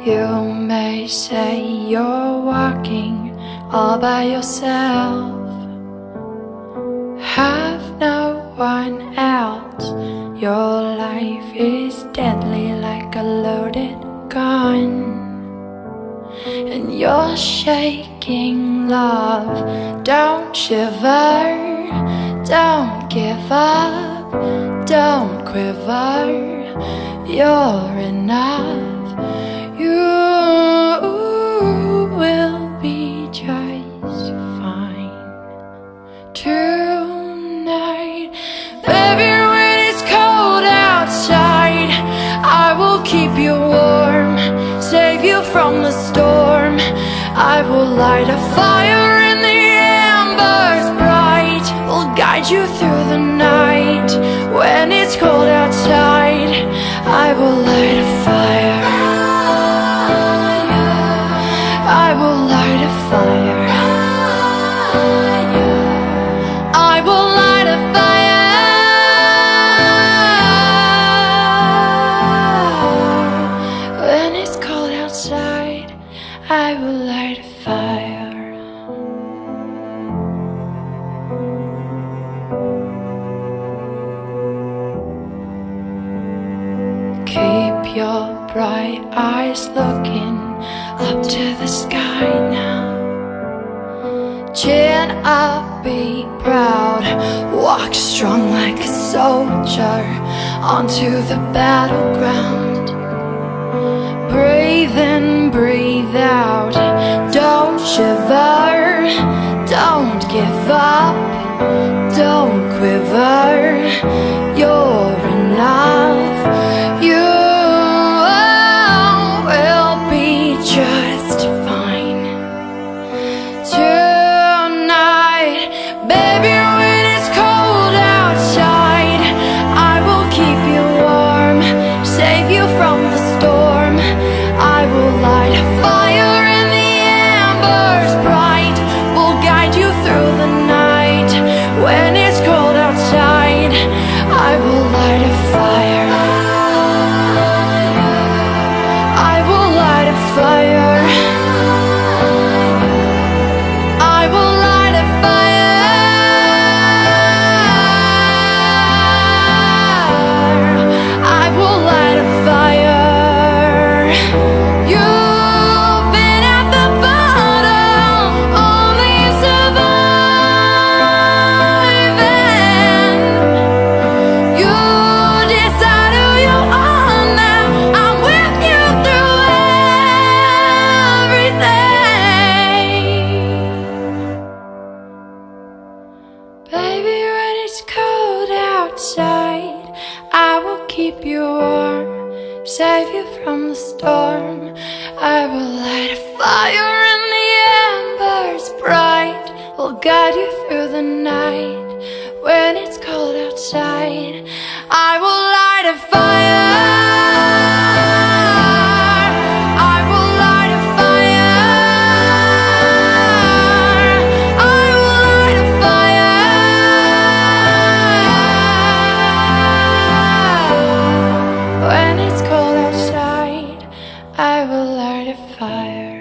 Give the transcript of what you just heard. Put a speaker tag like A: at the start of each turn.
A: You may say you're walking all by yourself, have no one else. Your life is deadly like a loaded gun, and you're shaking, love. Don't shiver, don't give up, don't quiver. You're enough. You will be just fine tonight. Baby, when it's cold outside, I will keep you warm, save you from the storm. I will light a fire in the embers bright, will guide you through the night. When it's cold outside, I will light a fire. I will light a fire. I will light a fire. When it's cold outside, I will light a fire. Keep your bright eyes looking up to the sky now. Chin up, be proud, walk strong like a soldier onto the battleground. Breathe in, breathe out, don't shiver, don't give up, don't quiver. You're enough. You will be just fine tonight. Baby, when it's cold outside, I will keep you warm, save you from the storm. I will light a fire in the embers bright, will guide you through the night. When it's cold outside, I will light a fire. I will light a fire. I will light a fire. I will light a fire. You've been at the bottom, only surviving. You decide who you are now. I'm with you through everything. Baby, when it's cold outside, I will keep you warm, save you from the storm. I will light a fire in the embers bright, will guide you through the night. When it's cold outside, I will light a fire. I will light a fire. I will light a fire. When it's cold outside, I will light a fire.